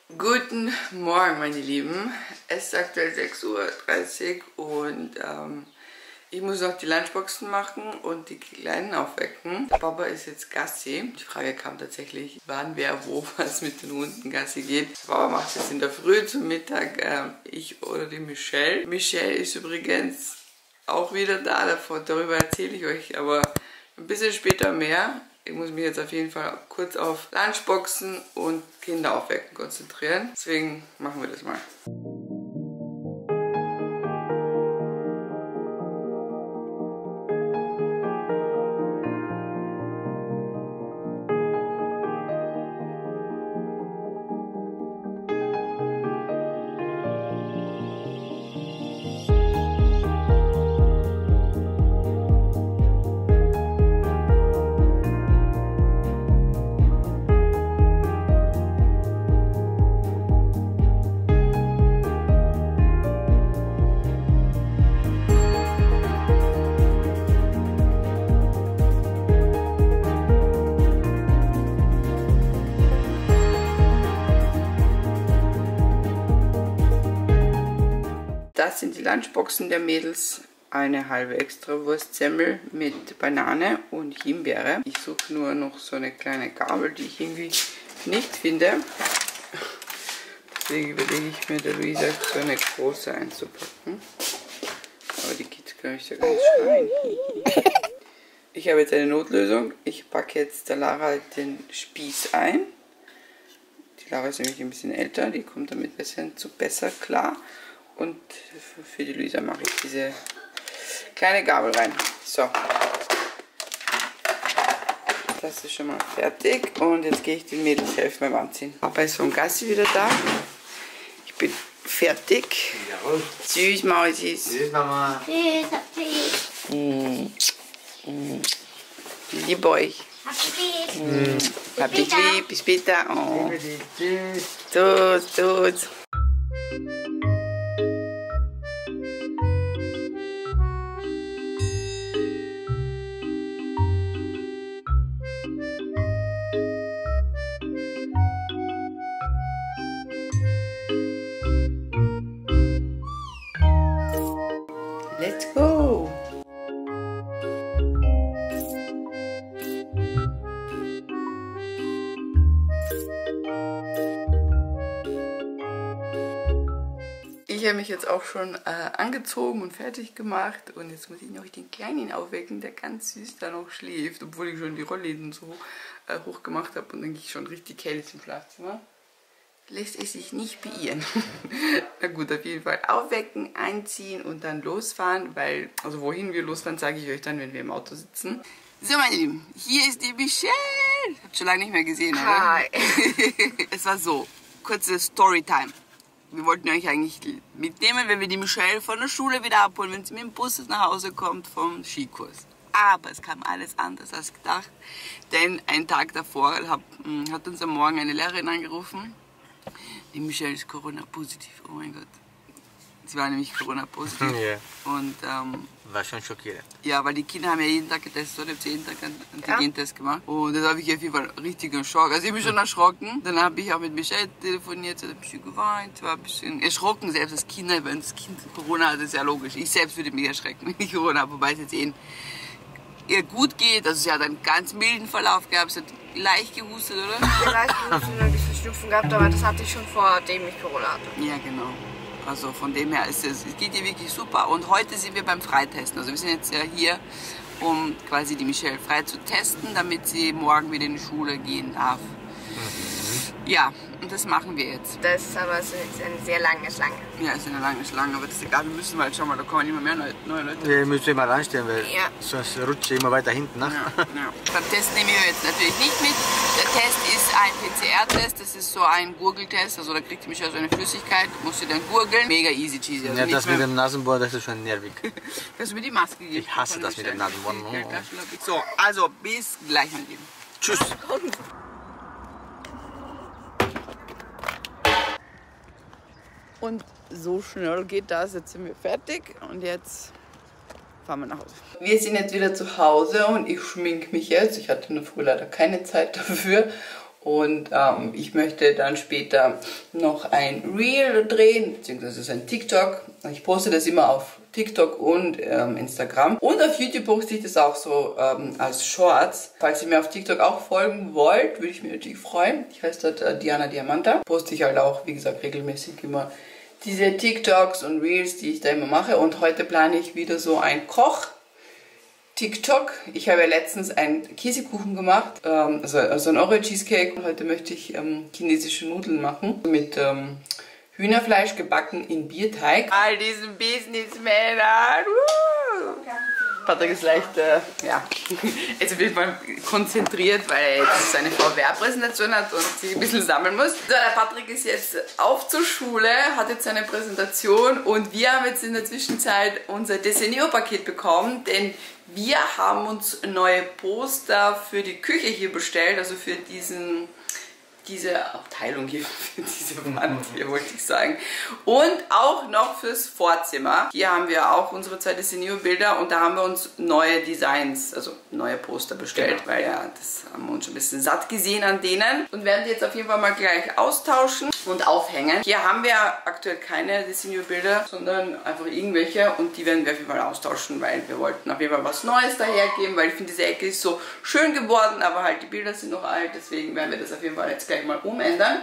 Guten Morgen, meine Lieben. Es ist aktuell 6:30 Uhr und ich muss noch die Lunchboxen machen und die Kleinen aufwecken. Papa ist jetzt Gassi. Die Frage kam tatsächlich, wann, wer, wo, was mit den Hunden Gassi geht. Papa macht es in der Früh, zum Mittag ich oder die Michelle. Michelle ist übrigens auch wieder da, darüber erzähle ich euch aber ein bisschen später mehr. Ich muss mich jetzt auf jeden Fall kurz auf Lunchboxen und Kinder aufwecken konzentrieren. Deswegen machen wir das mal. Das sind die Lunchboxen der Mädels. Eine halbe Extrawurstsemmel mit Banane und Himbeere. Ich suche nur noch so eine kleine Gabel, die ich irgendwie nicht finde. Deswegen überlege ich mir, der Luisa so eine große einzupacken. Aber die Kids können mich ja gar nicht schreien. Ich habe jetzt eine Notlösung. Ich packe jetzt der Lara den Spieß ein. Die Lara ist nämlich ein bisschen älter, die kommt damit besser klar. Und für die Luisa mache ich diese kleine Gabel rein. So. Das ist schon mal fertig. Und jetzt gehe ich den Mädels helfen beim Anziehen. Papa ist vom Gassi wieder da. Ich bin fertig. Jawohl. Tschüss, Mausis. Tschüss, Mama. Tschüss. Lieb euch. Hab dich lieb. Bis später. Oh. Tschüss. Tschüss. Let's go! Ich habe mich jetzt auch schon angezogen und fertig gemacht und jetzt muss ich noch den Kleinen aufwecken, der ganz süß da noch schläft, obwohl ich schon die Rollläden so hoch gemacht habe und denke ich schon richtig hell ist im Schlafzimmer. Lässt es sich nicht beirren. Na gut, auf jeden Fall aufwecken, einziehen und dann losfahren, weil, also wohin wir losfahren, sage ich euch dann, wenn wir im Auto sitzen. So, meine Lieben, hier ist die Michelle. Habt schon lange nicht mehr gesehen, oder? Hi. Es war so, kurze Storytime. Wir wollten euch eigentlich mitnehmen, wenn wir die Michelle von der Schule wieder abholen, wenn sie mit dem Bus nach Hause kommt vom Skikurs. Aber es kam alles anders als gedacht, denn einen Tag davor hat uns am Morgen eine Lehrerin angerufen. Die Michelle ist Corona-positiv, oh mein Gott. Sie war nämlich Corona-positiv. Ja. Und War schon schockierend. ja, weil die Kinder haben ja jeden Tag getestet, oder? Ich habe jeden Tag einen Antigentest gemacht. Und das habe ich auf jeden Fall richtig in Schock. Also ich bin schon erschrocken. Dann habe ich auch mit Michelle telefoniert, sie hat ein bisschen geweint, war ein bisschen erschrocken, selbst als Kinder, wenn das Kind Corona hat, ist ja logisch. Ich selbst würde mich erschrecken, wenn ich Corona habe, wobei es jetzt ihr gut geht. Also sie hat einen ganz milden Verlauf gehabt, sie hat leicht gehustet, oder? Leicht gehustet und ein bisschen Schnupfen gehabt, aber das hatte ich schon vordem ich Corona hatte. Ja, genau. Also von dem her ist es geht ihr wirklich super. Und heute sind wir beim Freitesten. Also wir sind jetzt ja hier, um quasi die Michelle frei zu testen, damit sie morgen wieder in die Schule gehen darf. Ja, und das machen wir jetzt. Das ist aber so eine sehr lange Schlange. Ja, ist eine lange Schlange, aber das ist egal. Wir müssen mal schauen, da kommen immer mehr neue Leute. Wir müssen immer anstehen, weil Ja. sonst rutscht ihr immer weiter hinten nach. Ja. Beim Test nehmen wir jetzt natürlich nicht mit. Der Test ist ein PCR-Test, das ist so ein Gurgeltest, also da kriegt die Michelle so eine Flüssigkeit, muss sie dann gurgeln. Mega easy cheesy. Also Ja, das mit dem Nasenbohren, das ist schon nervig. Hast du mir die Maske gegeben? Ich hasse das mit dem Nasenbohren. So, also bis gleich, mein Lieben. Tschüss. Und so schnell geht das. Jetzt sind wir fertig und jetzt fahren wir nach Hause. Wir sind jetzt wieder zu Hause und ich schminke mich jetzt. Ich hatte in der Früh leider keine Zeit dafür. Und ich möchte dann später noch ein Reel drehen, beziehungsweise so ein TikTok. Ich poste das immer auf TikTok und Instagram. Und auf YouTube poste ich das auch so als Shorts. Falls ihr mir auf TikTok auch folgen wollt, würde ich mich natürlich freuen. Ich heiße dort Diana Diamanta. Poste ich halt auch, wie gesagt, regelmäßig immer diese TikToks und Reels, die ich da immer mache. Und heute plane ich wieder so ein Koch-TikTok. Ich habe ja letztens einen Käsekuchen gemacht, also ein Oreo-Cheesecake. Und heute möchte ich chinesische Nudeln machen mit Hühnerfleisch gebacken in Bierteig. All diesen Businessmännern. Patrick ist leicht, ja, jetzt auf jeden Fall konzentriert, weil er jetzt seine VR-Präsentation hat und sich ein bisschen sammeln muss. So, der Patrick ist jetzt auf zur Schule, hat jetzt seine Präsentation und wir haben jetzt in der Zwischenzeit unser Desenio-Paket bekommen, denn wir haben uns neue Poster für die Küche hier bestellt, also für diese Abteilung hier, für diese Wand hier, wollte ich sagen. Und auch noch fürs Vorzimmer. Hier haben wir auch unsere zwei Desenio-Bilder und da haben wir uns neue Designs, also neue Poster bestellt, weil ja, das haben wir uns schon ein bisschen satt gesehen an denen. Und werden die jetzt auf jeden Fall mal gleich austauschen und aufhängen. Hier haben wir aktuell keine Desenio-Bilder, sondern einfach irgendwelche und die werden wir auf jeden Fall austauschen, weil wir wollten auf jeden Fall was Neues dahergeben, weil ich finde, diese Ecke ist so schön geworden, aber halt die Bilder sind noch alt, deswegen werden wir das auf jeden Fall jetzt gleich mal umändern.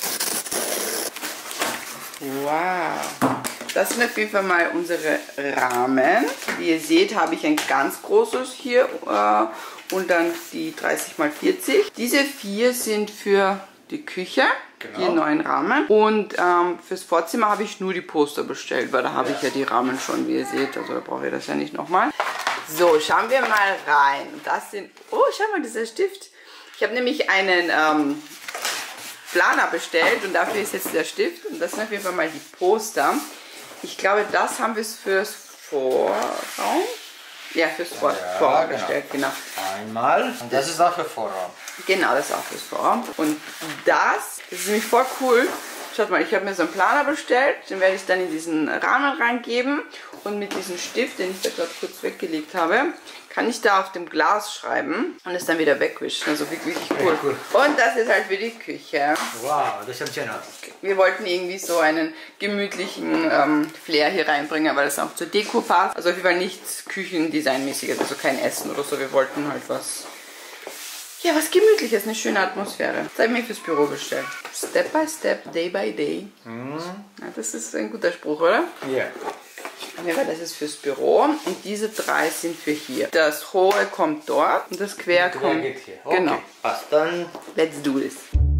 Wow. Das sind auf jeden Fall mal unsere Rahmen. Wie ihr seht, habe ich ein ganz großes hier und dann die 30×40. Diese 4 sind für die Küche, genau. Die neuen Rahmen. Und fürs Vorzimmer habe ich nur die Poster bestellt, weil da habe ich ja die Rahmen schon, wie ihr seht. Also da brauche ich das ja nicht nochmal. So, schauen wir mal rein. Das sind, oh, schau mal, dieser Stift. Ich habe nämlich einen Planer bestellt und dafür ist jetzt der Stift und das sind auf jeden Fall mal die Poster. Ich glaube, das haben wir fürs Vorraum. Ja, fürs Vorraum bestellt, genau. Einmal. Und das ist auch für Vorraum. Genau, das ist auch fürs Vorraum. Und das ist nämlich voll cool. Schaut mal, ich habe mir so einen Planer bestellt, den werde ich dann in diesen Rahmen reingeben und mit diesem Stift, den ich da gerade kurz weggelegt habe, kann ich da auf dem Glas schreiben und es dann wieder wegwischen. Also wirklich cool. Cool. Und das ist halt für die Küche. Wow, das sieht schön aus. Wir wollten irgendwie so einen gemütlichen Flair hier reinbringen, weil das auch zur Deko passt. Also auf jeden Fall nichts Küchendesignmäßiges, also kein Essen oder so. Wir wollten halt was Gemütliches, eine schöne Atmosphäre. Das habe ich mir fürs Büro bestellt. Step by step, day by day. Ja, das ist ein guter Spruch, oder? Ja. Yeah. Ja, das ist fürs Büro und diese 3 sind für hier. Das hohe kommt dort und das quer kommt geht hier. Okay. Genau. Passt dann. Let's do this.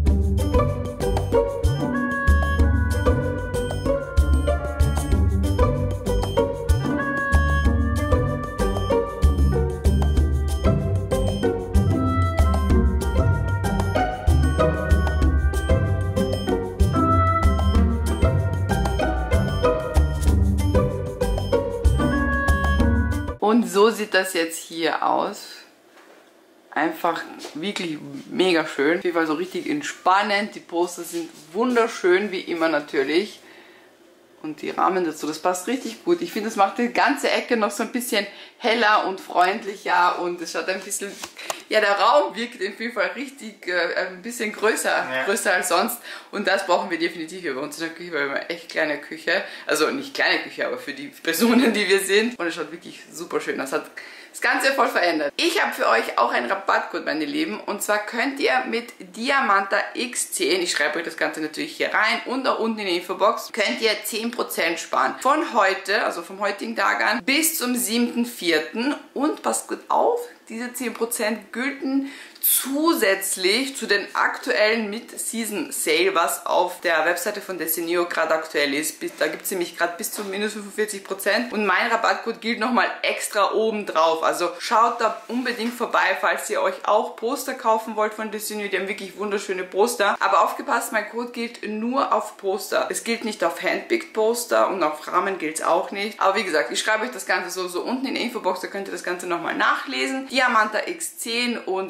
Und so sieht das jetzt hier aus. Einfach wirklich mega schön. Auf jeden Fall so richtig entspannend. Die Poster sind wunderschön, wie immer natürlich. Und die Rahmen dazu, das passt richtig gut. Ich finde, das macht die ganze Ecke noch so ein bisschen heller und freundlicher. Und es schaut ein bisschen, ja, der Raum wirkt auf jeden Fall richtig ein bisschen größer als sonst. Und das brauchen wir definitiv hier bei uns in der Küche, weil wir haben eine echt kleine Küche. Also nicht kleine Küche, aber für die Personen, die wir sind. Und es schaut wirklich super schön aus. Hat das Ganze voll verändert. Ich habe für euch auch einen Rabattcode, meine Lieben. Und zwar könnt ihr mit Diamanta X10, ich schreibe euch das Ganze natürlich hier rein und auch unten in die Infobox, könnt ihr 10% sparen. Von heute, also vom heutigen Tag an, bis zum 7.4. Und passt gut auf, diese 10% gülten zusätzlich zu den aktuellen Mid-Season-Sale, was auf der Webseite von Desenio gerade aktuell ist. Da gibt es nämlich gerade bis zu minus 45% und mein Rabattcode gilt nochmal extra oben drauf. Also schaut da unbedingt vorbei, falls ihr euch auch Poster kaufen wollt von Desenio. Die haben wirklich wunderschöne Poster. Aber aufgepasst, mein Code gilt nur auf Poster. Es gilt nicht auf Handpicked Poster und auf Rahmen gilt es auch nicht. Aber wie gesagt, ich schreibe euch das Ganze so unten in der Infobox, da könnt ihr das Ganze nochmal nachlesen. Diamanta X10 und ihr könnt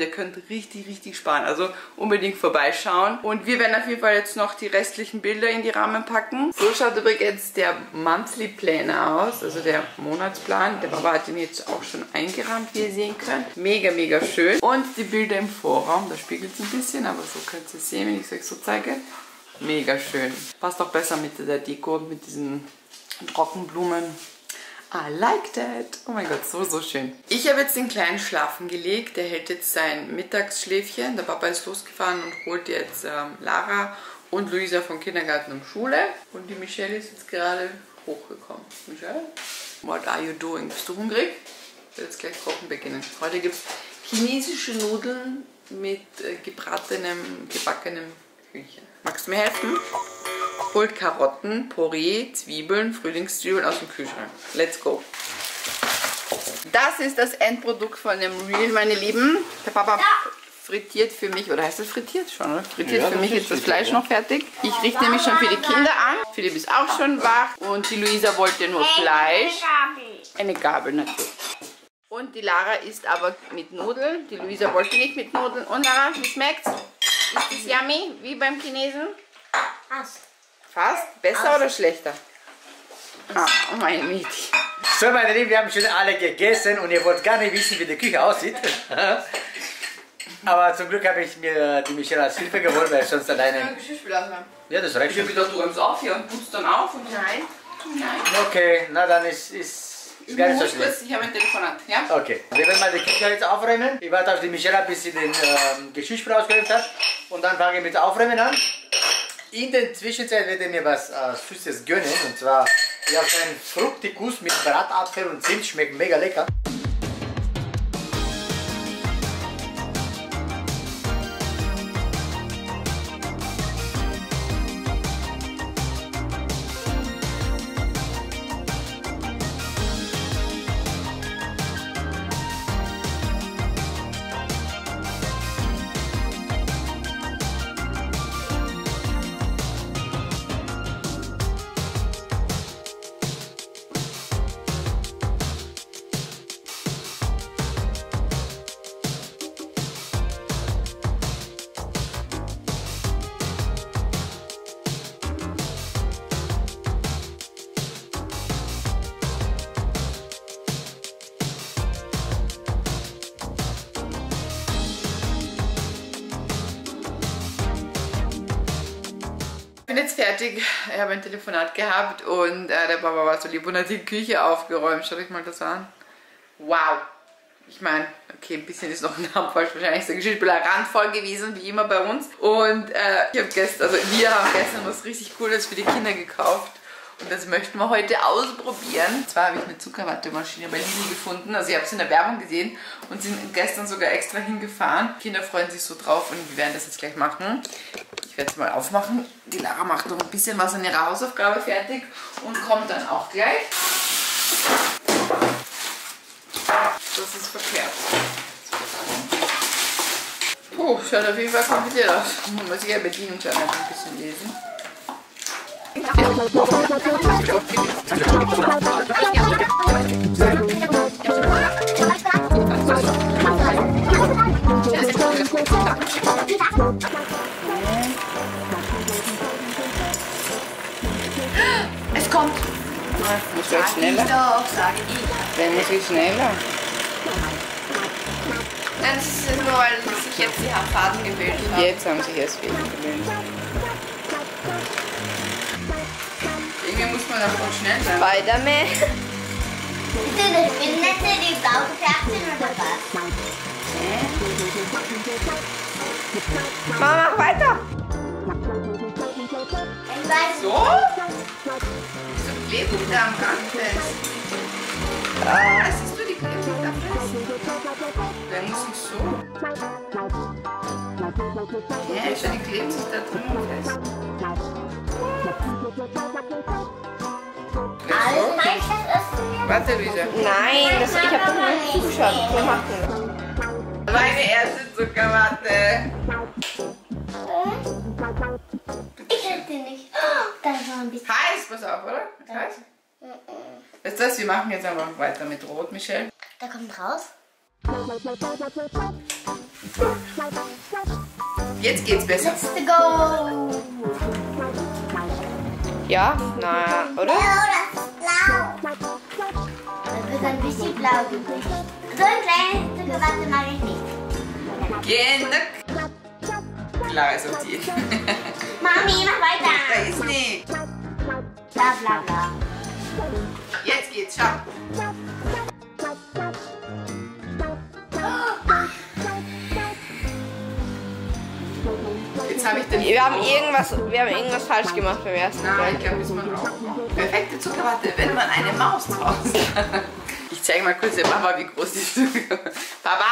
richtig, richtig spannend. Also unbedingt vorbeischauen. Und wir werden auf jeden Fall jetzt noch die restlichen Bilder in die Rahmen packen. So schaut übrigens der Monthly Planner aus, also der Monatsplan. Der Papa hat ihn jetzt auch schon eingerahmt, wie ihr sehen könnt. Mega, mega schön. Und die Bilder im Vorraum, da spiegelt es ein bisschen, aber so könnt ihr sehen, wenn ich es euch so zeige. Mega schön. Passt auch besser mit der Deko, mit diesen Trockenblumen. I like that. Oh mein Gott, so, so schön. Ich habe jetzt den Kleinen schlafen gelegt. Der hält jetzt sein Mittagsschläfchen. Der Papa ist losgefahren und holt jetzt Lara und Luisa vom Kindergarten und Schule. Und die Michelle ist jetzt gerade hochgekommen. Michelle, what are you doing? Bist du hungrig? Ich werde jetzt gleich kochen beginnen. Heute gibt es chinesische Nudeln mit gebackenem Hühnchen. Magst du mir helfen? Holt Karotten, Porree, Zwiebeln, Frühlingszwiebeln aus dem Kühlschrank. Let's go. Das ist das Endprodukt von dem Reel, meine Lieben. Der Papa frittiert für mich, oder heißt das frittiert schon, oder? Frittiert ja, für mich jetzt das Fleisch noch fertig. Ich richte nämlich schon für die Kinder an. Philipp ist auch schon wach und die Luisa wollte nur Fleisch. Eine Gabel natürlich. Und die Lara isst aber mit Nudeln. Die Luisa wollte nicht mit Nudeln. Und Lara, wie schmeckt's? Ist das yummy, wie beim Chinesen? Fast. Fast? Besser oder schlechter? Ah, oh meine Mädchen. So, meine Lieben, wir haben schon alle gegessen und ihr wollt gar nicht wissen, wie die Küche aussieht. Aber zum Glück habe ich mir die Michelle als Hilfe geholt, weil ich sonst alleine... Ja, das reicht. Ich habe gedacht, du räumst auf hier und putzt dann auf und nein. Okay, na dann ist gar nicht so schlimm. Ich habe ein Telefonat, ja? Okay, wir werden mal die Küche jetzt aufräumen. Ich warte auf die Michelle, bis sie den Geschirrspüler ausgeräumt hat. Und dann fange ich mit dem Aufräumen an. In der Zwischenzeit werde ich mir was Süßes gönnen. Und zwar ja, so ein Fructikus mit Bratapfel und Zimt. Schmeckt mega lecker. Ich bin jetzt fertig. Ich habe ein Telefonat gehabt und der Papa war so lieb und hat die Küche aufgeräumt. Schaut euch mal das an. Wow. Ich meine, okay, ein bisschen ist noch ein Name falsch. Wahrscheinlich ist der Geschirrspüler randvoll gewesen, wie immer bei uns. Und wir haben gestern was richtig Cooles für die Kinder gekauft. Und das möchten wir heute ausprobieren. Und zwar habe ich eine Zuckerwattemaschine bei Lidl gefunden. Also ich habe es in der Werbung gesehen und sind gestern sogar extra hingefahren. Die Kinder freuen sich so drauf und wir werden das jetzt gleich machen. Ich werde es mal aufmachen. Die Lara macht noch ein bisschen was an ihrer Hausaufgabe fertig und kommt dann auch gleich. Das ist verkehrt. Puh, schaut auf jeden Fall kompliziert aus. Man muss sich ja Bedienungsanleitung ein bisschen lesen. Es kommt! Muss jetzt schneller? Sage ich. Dann muss ich schneller. Nein, das ist nur, weil sich jetzt die Faden gebildet haben. Jetzt haben sich erst Fäden gebildet. Irgendwie muss man davon schnell sein. Spider-Man. Ist das das Spinnennetze, die blau gefärbt sind oder was? Mama, mach weiter. Ich weiß So? So klebrig da am Rand fest. Ah, siehst du die klebrig da fest? Dann muss ich so. Ja, schau, die klebt sich da drin fest. alles heißt, das ist Warte, Luisa. Nein, ich hab doch mal zugeschaut. Wir machen. Meine erste Zuckerwatte. Ich hätte nicht. Oh, das war ein bisschen. Heiß, pass auf, oder? Ist heiß? Weißt du was, wir machen jetzt einfach weiter mit Rot, Michelle. Da kommt raus. Jetzt geht's besser. Let's go. Ja, naja, oder? Ja, das ist blau. Das wird ein bisschen blau übrig. So ein kleines Stück Watte mache ich nicht. Genau. Klar ist auf die. Mami, mach Da weiter. ist nichts. Bla bla bla. Jetzt geht's, schau. Jetzt habe ich den. Wir haben irgendwas falsch gemacht beim ersten Nein, Mal. ich glaube, müssen wir auch machen. Perfekte Zuckerwatte, wenn man eine Maus zu Hause hat. Ich zeige mal kurz der Papa, wie groß die Zuckerwatte ist. Papa?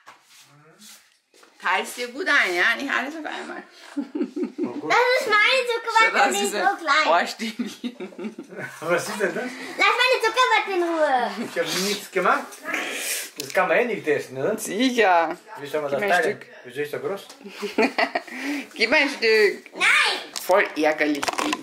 Teilst dir gut ein, ja? Nicht alles auf einmal. Das ist meine Zuckerwatte, die ist so klein. Ohrstäbchen. Was ist denn das? Lass meine Zuckerwatte in Ruhe. Ich habe nichts gemacht. Das kann man eh nicht testen, oder? Sicher. Wie soll man Gib das mir ein teilen? Stück. Wieso ist so groß? Gib mir ein Stück. Nein. Voll ärgerlich, die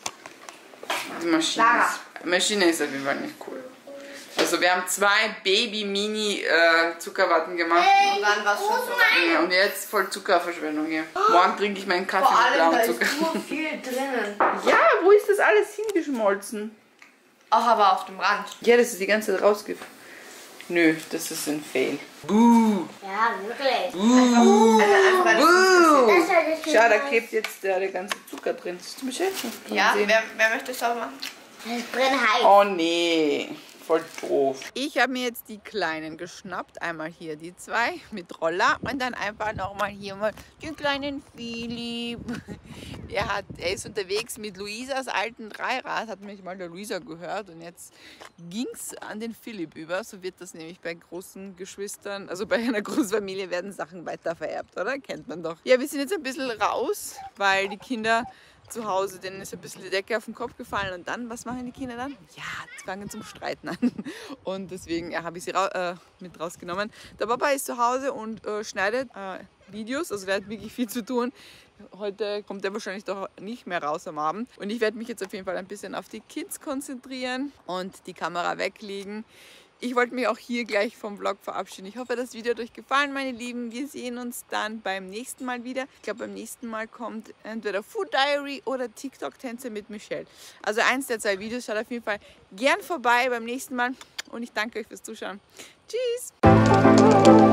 Maschine. Lara. Die Maschine ist auf jeden Fall nicht cool. Also wir haben 2 Baby-Mini-Zuckerwatten gemacht. Und dann war es schon so. Ja, und jetzt voll Zuckerverschwendung hier. Morgen trinke ich meinen Kaffee Vor mit allem, da blauem ist Zucker. so viel drinnen. Ja, wo ist das alles hingeschmolzen? Auch aber auf dem Rand. Ja, das ist die ganze Zeit rausgefallen. Nö, das ist ein Fail. Buh! Ja, wirklich. Einfach weil Buh! Das soll das Schau, da klebt jetzt der ganze Zucker drin. Das ist beschäftigt. ja, wer möchte es auch machen? Das brennt heiß. Oh nee, voll doof. Ich habe mir jetzt die Kleinen geschnappt. Einmal hier die 2 mit Roller und dann einfach nochmal hier mal den kleinen Philipp. Er ist unterwegs mit Luisas alten Dreirad, hat mich mal der Luisa gehört und jetzt ging es an den Philipp über. So wird das nämlich bei großen Geschwistern, also bei einer großen Familie werden Sachen weiter vererbt, oder? Kennt man doch. Ja, wir sind jetzt ein bisschen raus, weil die Kinder zu Hause, denen ist ein bisschen die Decke auf den Kopf gefallen und dann, was machen die Kinder dann? Ja, die fangen zum Streiten an und deswegen habe ich sie mit rausgenommen. Der Papa ist zu Hause und schneidet Videos, also der hat wirklich viel zu tun. Heute kommt er wahrscheinlich doch nicht mehr raus am Abend und ich werde mich jetzt auf jeden Fall ein bisschen auf die Kids konzentrieren und die Kamera weglegen. Ich wollte mich auch hier gleich vom Vlog verabschieden. Ich hoffe, das Video hat euch gefallen, meine Lieben. Wir sehen uns dann beim nächsten Mal wieder. Ich glaube, beim nächsten Mal kommt entweder Food Diary oder TikTok-Tänze mit Michelle. Also eins der 2 Videos. Schaut auf jeden Fall gern vorbei beim nächsten Mal. Und ich danke euch fürs Zuschauen. Tschüss!